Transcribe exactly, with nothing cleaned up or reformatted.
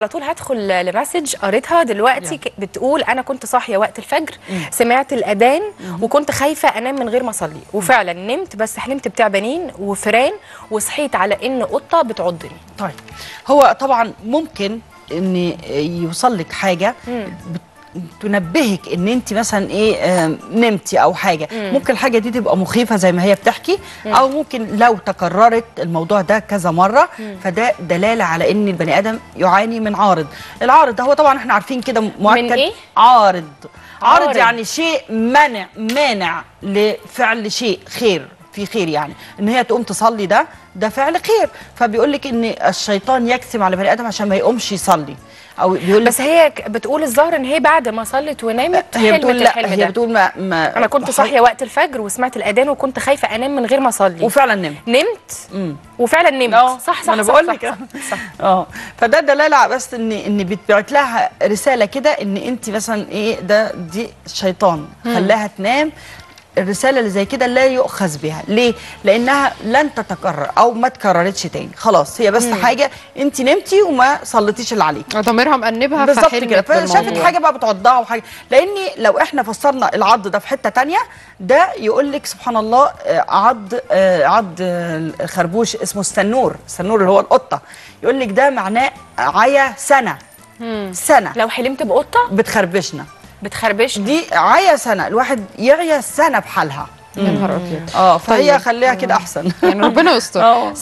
على طول هدخل لمسج قريتها دلوقتي yeah. بتقول انا كنت صاحيه وقت الفجر mm. سمعت الاذان mm. وكنت خايفه انام من غير ما اصلي وفعلا نمت بس حلمت بتعبانين وفيران وصحيت على ان قطه بتعضني. طيب هو طبعا ممكن ان يوصل لك حاجه mm. تنبهك ان انت مثلا ايه آه نمتي او حاجه مم. ممكن الحاجه دي تبقى مخيفه زي ما هي بتحكي مم. او ممكن لو تكررت الموضوع ده كذا مره مم. فده دلاله على ان البني ادم يعاني من عارض. العارض ده هو طبعا احنا عارفين كده مؤكد من إيه؟ عارض. عارض عارض يعني شيء منع مانع لفعل شيء خير في خير، يعني ان هي تقوم تصلي ده ده فعل خير، فبيقول لك ان الشيطان يكسم على بني ادم عشان ما يقومش يصلي او بيقول بس هي بتقول الظاهر ان هي بعد ما صلت ونامت هي بتقول لا الحلم هي ده. بتقول ما, ما انا كنت صاحيه وقت الفجر وسمعت الاذان وكنت خايفه انام من غير ما اصلي وفعلا نمت نمت امم وفعلا نمت صح صح صح انا صح بقول لك صح اه فده دلاله بس ان ان بتبعت لها رساله كده ان انت مثلا ايه ده دي الشيطان خلاها تنام. الرساله اللي زي كده لا يؤخذ بها، ليه؟ لانها لن تتكرر او ما تكررتش تاني، خلاص هي بس مم. حاجه انت نمتي وما صليتيش اللي عليك، ضميرها مأنبها بالظبط كده، فشافت حاجه بقى بتعضها وحاجه. لان لو احنا فسرنا العض ده في حته تانيه ده يقول لك سبحان الله عض عض الخربوش اسمه السنور، السنور اللي هو القطه، يقول لك ده معناه عيا سنه مم. سنه. لو حلمت بقطه بتخربشنا بتخربش دي عيا سنه، الواحد يعيا سنه بحالها. يا نهار ابيض. اه فهي طيب. خليها كده احسن يعني ربنا يستر.